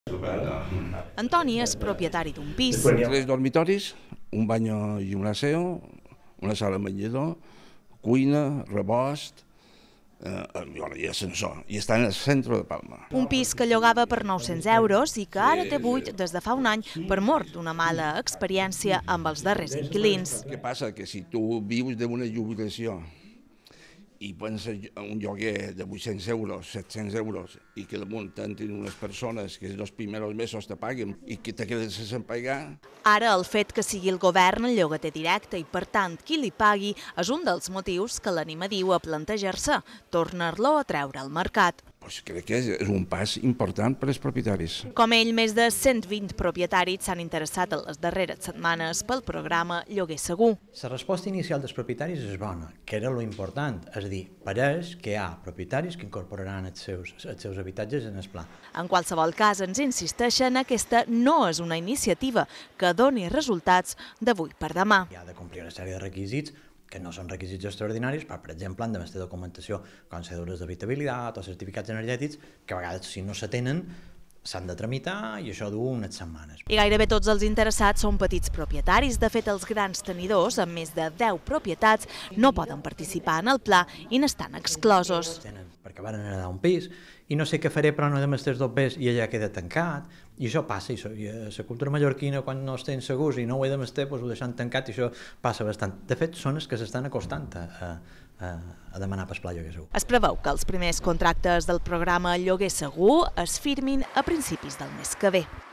Antoni és propietari d'un pis. 3 dormitoris, un baño i un aseo, una sala de menjador, cuina, rebost, i ascensor. I està en el centre de Palma. Un pis que llogava per 900 euros i que ara té buit des de fa un any per mor d'una mala experiència amb els darrers inquilins. Què passa? Que si tu vius d'una jubilació i penses un lloguer de 800 euros, 700 euros, i que damunt t'entrin unes persones que els primers mesos te paguen i que te quedes sense pagar... Ara el fet que sigui el govern el llogater directe i, per tant, qui li pagui és un dels motius que l'anima, diu, a plantejar-se tornar-lo a treure al mercat. Crec que és un pas important per als propietaris. Com ell, més de 120 propietaris s'han interessat en les darreres setmanes pel programa Lloguer Segur. La resposta inicial dels propietaris és bona, que era lo important, és a dir, pareix que hi ha propietaris que incorporaran els seus habitatges en el pla. En qualsevol cas, ens insisteixen, aquesta no és una iniciativa que doni resultats d'avui per demà. Hi ha de complir una sèrie de requisits que no són requisits extraordinaris, però, per exemple, han de fer documentació com cèdules d'habitabilitat o certificats energètics, que a vegades, si no se tenen, s'han de tramitar i això du unes setmanes. I gairebé tots els interessats són petits propietaris. De fet, els grans tenidors, amb més de 10 propietats, no poden participar en el pla i n'estan exclosos. Perquè van heredar un pis i no sé què faré, però no de més 2 i allà queda tancat. I això passa, i a la cultura mallorquina, quan no estem segurs i no ho he de més ho deixen tancat, i això passa bastant. De fet, són els que s'estan acostant a demanar per pla Lloguer Segur. Es preveu que els primers contractes del programa Lloguer Segur es firmin a principis del mes que ve.